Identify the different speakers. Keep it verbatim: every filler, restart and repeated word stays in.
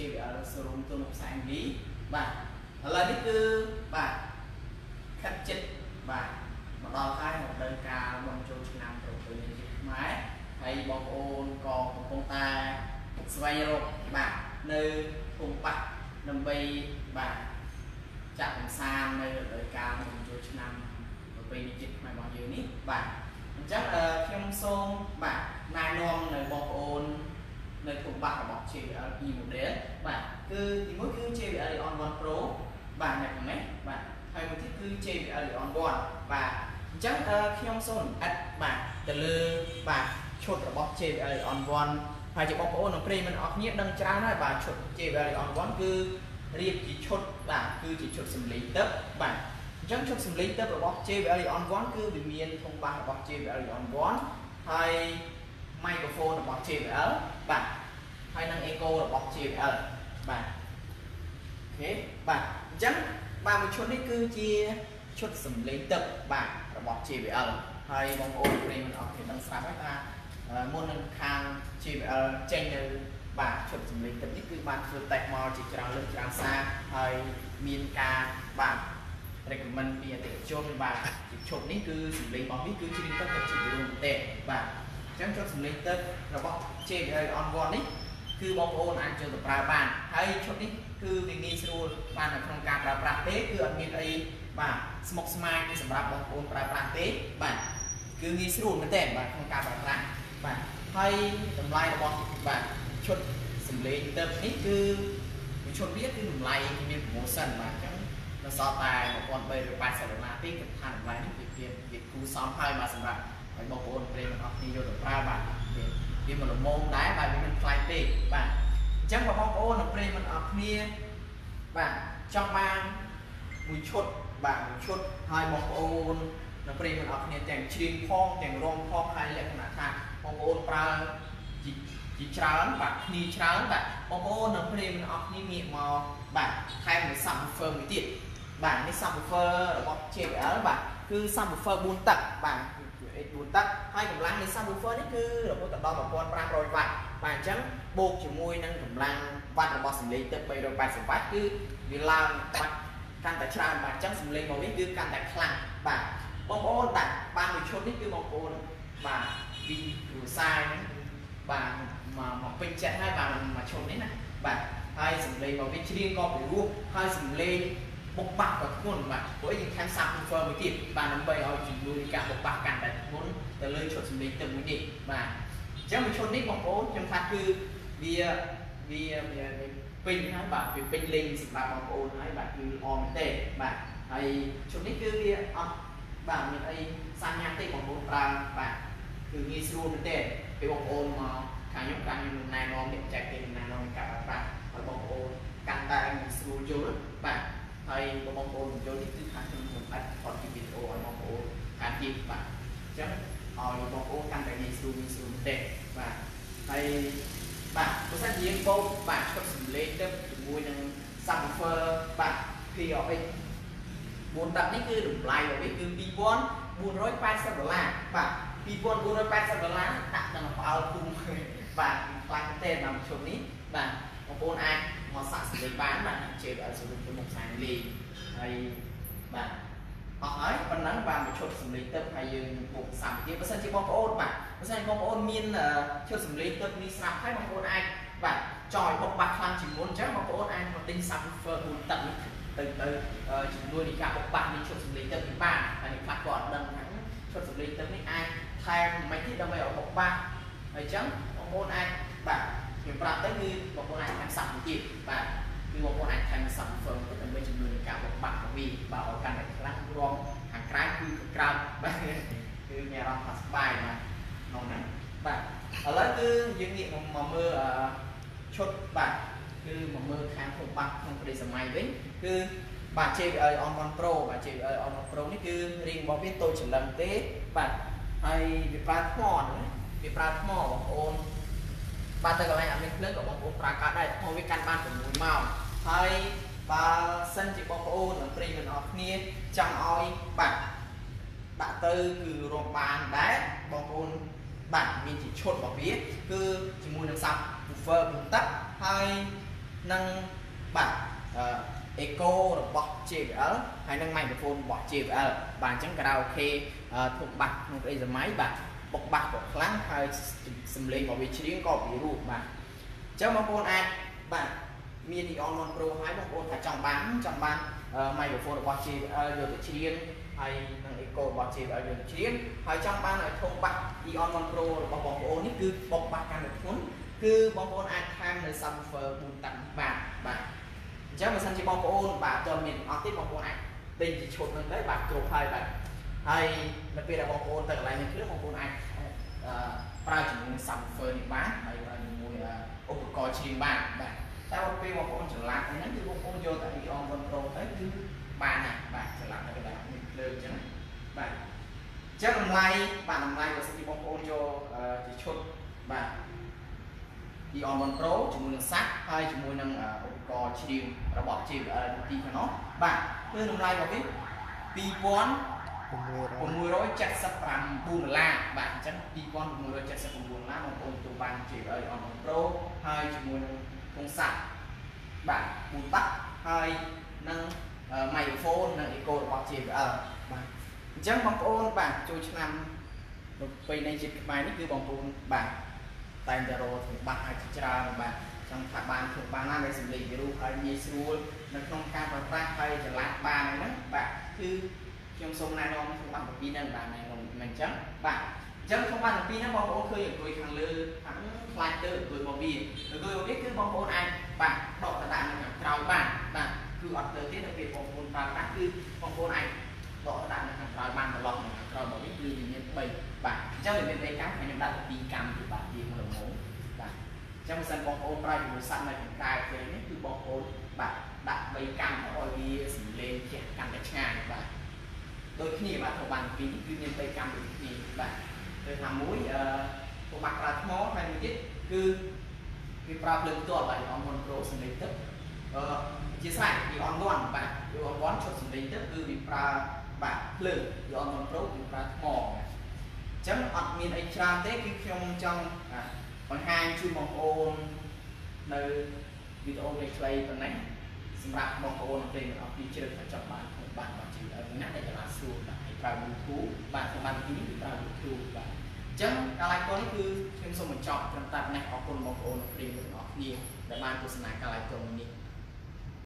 Speaker 1: chế về ở showroom tôi một sáng lý và lầnนี้คือបាទខិតចិត្តបាទមកដល់ហើយមកដល់ការបងចូលឆ្នាំប្រពៃណីខ្មែរហើយបងប្អូនក៏កំពុងតែស្វែងរកបាទនៅភូមិបាក់ដើម្បីបាទចាក់កំសាន្តនៅដោយការបងចូលឆ្នាំប្រពៃណីជាតិខ្មែររបស់យើងនេះបាទអញ្ចឹងខ្ញុំសូមបាទណែនាំនៅបងប្អូននៅភូមិបាក់របស់ jê vê lờ e model បាទគឺទីមួយគឺ jê vê lờ Leon one Pro បាទអ្នកហ្នឹងបាទហើយមួយទៀតគឺ jê vê lờ Leon one បាទអញ្ចឹងខ្ញុំសូមអិតបាទទៅលើបាទឈុតរបស់ jê vê lờ Leon one ហើយជាបងប្អូននិងប្រិយមិត្តអរគ្នាដឹងច្រើនហើយបាទឈុត jê vê lờ Leon one គឺរៀបជាឈុតបាទគឺជាឈុតសំឡេងទឹកបាទអញ្ចឹងឈុតសំឡេងទឹករបស់ jê vê lờ Leon one គឺវាមានធុងបាសរបស់ jê vê lờ Leon one ហើយ microphone របស់ jê vê lờ បាទហើយនឹង echo របស់ jê vê lờ បាទអូខេបាទអញ្ចឹងបាទមួយឈុតនេះគឺជាឈុតសំឡេងទឹកបាទរបស់ jê vê lờ ហើយបងប្អូនប្រិយមិត្តអរគ្នាដឹងស្រាប់ហើយថាមុននឹងខាង jê vê lờ ចេញនៅបាទឈុតសំឡេងទឹកនេះគឺបានធ្វើតេស្តមកជាច្រើនលើកច្រើនសារហើយមានការបាទ recommend ពីអតិថិជនបាទឈុតនេះគឺសំឡេងរបស់វាគឺជ្រៀងទឹកទៅជារួមទេបាទអញ្ចឹងឈុតសំឡេងទឹករបស់ jê vê lờ Leon one នេះគឺបងប្អូនអាចចូលទៅប្រើបានហើយឈុតនេះគឺវាងាយស្រួលបាននៅក្នុងការប្រើប្រាស់ទេគឺអត់មានអីបាទស្មុគស្មាញសម្រាប់បងប្អូនប្រើប្រាស់ទេបាទគឺងាយស្រួលមែនទេបាទក្នុងការប្រើប្រាស់បាទហើយតម្លៃរបស់បាទឈុតសំឡេងទឹកនេះគឺឈុតវាគឺតម្លៃមាន promotion បាទអញ្ចឹងដល់សល់តែone thousand three hundred eightyដុល្លារទេគឺថាតម្លៃនេះវាវាគូសមហើយបាទសម្រាប់ឲ្យបងប្អូនប្រិយមិត្តអរគ្នាយកទៅប្រើបាទវាមិនល្មមដែរបាទវាមិនថ្លៃទេបាទអញ្ចឹងបងប្អូននិងប្រិយមិត្តអរគ្នាបាទចង់បានមួយឈុតបាទមួយឈុតហើយបងប្អូននិងប្រិយមិត្តអរគ្នាទាំងជ្រៀងផងទាំងរងផងហើយលក្ខណៈថាបងប្អូនប្រើជាច្រើនបាទគ្នាច្រើនបាទបងប្អូននិងប្រិយមិត្តអរគ្នាងាកមកបាទថែមមួយ subwoofer មួយទៀតបាទនេះ subwoofer របស់ jê vê lờ បាទគឺ subwoofer fourទឹកបាទfourទឹកហើយកម្លាំងនៃ subwoofer នេះគឺរហូតដល់one thousand five hundredវ៉ាត់បាទអញ្ចឹងបូកជាមួយនឹងកម្លាំងវ៉ាត់របស់សំឡេងទឹកthree hundred eightyវ៉ាត់គឺវាឡើងវ៉ាត់កាន់តែច្រើនបាទអញ្ចឹងសំឡេងរបស់វាគឺកាន់តែខ្លាំងបាទបងប្អូនដាក់បានមួយឈុតនេះគឺបងប្អូនបាទពីគ្រួសារហ្នឹងបាទមកមកពេញចិត្តហើយបាទមួយឈុតនេះណាបាទហើយសំឡេងរបស់វាច្រៀងក៏ពីរោះហើយសំឡេងបុកបាក់ក៏ធ្ងន់បាទព្រោះយើងខាង subwoofer មួយទៀតបាទដើម្បីឲ្យជំនួយការបុកបាក់កាន់តែធ្ងន់ទៅលើឈុតសំឡេងទឹកមួយនេះបាទអញ្ចឹងមួយឈុតនេះបងប្អូនខ្ញុំថាគឺវាវាវាពេញហើយបាទវាពេញលេងសម្រាប់បងប្អូនហើយបាទគឺល្អមែនទេបាទហើយឈុតនេះគឺវាអត់បាទមានអីសញ្ញាទេបងប្អូនប្រើបាទគឺងាយស្រួលមែនទេពេលបងប្អូនមកខាងខ្ញុំខាងខ្ញុំណែនាំនេះចែកគេណែនាំការប្រើប្រាស់ឲ្យបងប្អូនកាន់តែងាយស្រួលយល់បាទហើយបងប្អូនយល់នេះគឺខាងខ្ញុំខ្ញុំអត់ថតវីដេអូឲ្យបងប្អូនខាងទៀតបាទអញ្ចឹងឲ្យបងប្អូនកាន់តែងាយស្រួលងាយស្រួលទេបាទហើយបាទបើសិនជាយើងបូកបាទឈុតសំឡេងទៅជាមួយនឹង subwoofer បាទ pê rờ ích fourទឹកនេះគឺតម្លៃរបស់វាគឺtwo thousand four hundred eightyដុល្លារបាទtwo thousand four hundred eightyដុល្លារដាក់ដល់ផ្អើលគុំបាទខ្លាំងទេតាមឈុតនេះបាទបងប្អូនអាចមកសាក់សំឡេងបានបាទជេបឲ្យសរុបទៅមុខផ្សាយលេងហើយបាទអស់ហើយប៉ុណ្ណឹងបាទមួយឈុតសំឡេងទឹកហើយយើងបូកសាំទៀតបើសិនជាបងប្អូនបាទបើសិនជាបងប្អូនមានឈុតសំឡេងទឹកនេះស្រាប់ហើយបងប្អូនអាចបាទចង់ឲ្យបុកបាក់ខ្លាំងជាងមុនអញ្ចឹងបងប្អូនអាចមកទិញ subwoofer fourទឹកនេះទៅទៅជំនួយនៃការបុកបាក់នេះឈុតសំឡេងទឹកនេះបានហើយខ្លះក៏អត់ដឹងថាឈុតសំឡេងទឹកនេះអាចថែមមិនទៀតដើម្បីឲ្យបុកបាក់ហើយអញ្ចឹងបងប្អូនអាចបាទខ្ញុំប្រាប់ទៅគឺបងប្អូនអាចថែមសាប់មួយទៀតបាទគឺបងប្អូនអាចថែម subwoofer ទៅដើម្បីជំនួយនៃការបុកបាក់របស់វាបាទឲ្យកាន់តែខ្លាំងរងខាងក្រៅគឺក្រៅបាទគឺមានអារម្មណ៍ថាស្បាយបាទក្នុងហ្នឹងបាទឥឡូវគឺយើងងាកមកមើលឈុតបាទគឺមកមើលខាងធំបាក់ក្នុងប្រទេសសម័យវិញគឺបាទ jê vê lờ Leon one Pro បាទ jê vê lờ Leon one Pro នេះគឺរៀងរបស់វាតូចច្រឡឹងទេបាទហើយវាប្រើថ្មហ្នឹងវាប្រើថ្មបងប្អូនបាទទៅកន្លែងអត់មានភ្លើងក៏បងប្អូនប្រើកាត់ដែរថ្មវាកាន់បានsixម៉ោងហើយបើសិនជាបងប្អូននិងប្រិយមិត្តអរគ្នាចង់ឲ្យបាទដាក់ទៅគឺរកបានដែរបងប្អូនបាទមានជាឈុតរបស់វាគឺជាមួយនឹង subwoofer 4ទឹកហើយ năng bạn eco bọc chê vê lờ hay năng microphone bọc chê vê lờ bạn chẳng karaoke thuộc bạc một cái giờ máy bạn bọc bạc của lắng hay xâm lên vào vị trí có bị rụt mà cho một con ai bạn mini on on pro hai một con phải trong bán trong bán microphone bọc chê vê lờ rồi tự nhiên hay năng eco bọc chê vê lờ rồi tự nhiên hay trong bán là thông bạc ion on pro bọc bọc ôn ní cứ bọc bạc càng được cuốn cứ bọc ôn ai tham nơi xăm phờ bùn tặng bạn bạn chắc mà xanh chỉ bọc ôn bà cho mình ở tiếp bọc ôn ai tình chỉ chụp lên đấy bạn chụp hai bạn hay đặc biệt là bọc ôn tự lại những thứ bọc ôn ai pra chỉ muốn xăm phờ đi bán hay là mùi ốp cò chìm bạn bạn tao khi bọc ôn trở lại nhắn từ bọc ôn vô tại ion on pro tới cứ ba này bạn trở lại cái bạn mình lên chứ bạn chắc là mai bạn làm mai của sẽ đi bóng ôn cho chỉ chốt bạn đi on one pro chỉ muốn sát hay chỉ muốn năng có chiều và bỏ chiều ở đi cho nó bạn cứ làm mai vào cái pi quán của mùi rối chặt sắp làm buồn la bạn chắc pi quán của mùi rối chặt sắp làm buồn la bóng ôn tụ bàn chiều ở on one pro hay chỉ muốn không sạch bạn buồn tắt hay năng microphone năng eco bỏ chiều ở bạn chẳng bóng ôn bạn chui năm vì này chỉ bài này cứ bóng ôn bạn tay giờ rồi thì bạn hãy chỉ ra bạn trong thả bạn thuộc bạn làm để xử lý cái hay như xưa nó không cam và ta hay trở lại ba này đó bạn cứ trong sông này nó không bằng một pin nên bạn này mình chẳng bạn chẳng không bằng một pin nó bóng ôn khơi ở tuổi thằng lư thằng lại từ tuổi một pin rồi tôi biết cứ bóng ôn anh bạn đọc là bạn là trào bạn bạn cứ ở từ tiết đặc biệt bóng ôn và bạn cứ bóng ôn anh đó là hàng rồi ban một lần rồi một cái gì như vậy bạn cho mình bên đây các anh em đặt đi cầm thì bạn gì mà muốn bạn trong sân bóng ôn ra thì sân này cũng cài về những từ bóng ôn bạn đặt bay cầm rồi đi lên chèn cầm cái nhà bạn đôi khi bạn của bạn ký tuy nhiên bay cầm thì bạn tôi làm mũi của bạn là mó hay một ít cứ cái problem tôi là on one pro sinh lý tức chia sẻ thì on one bạn on one cho sinh lý tức cứ bị pra bạn lử do on pro thì ra mỏ chấm ọt miền ấy trang thế cái trong trong còn hai chu mong ôn nơi video này play tuần này xem ra mong ôn trên ở phía trên phải chọn bạn bạn bạn chỉ ở nát để là xuống bạn hãy vào YouTube bạn không bạn ký vào YouTube bạn chấm cái lại có cứ thêm số một chọn trong tập này ở con mong ôn trên nó nhiều để bạn của sân này cái lại còn nhiều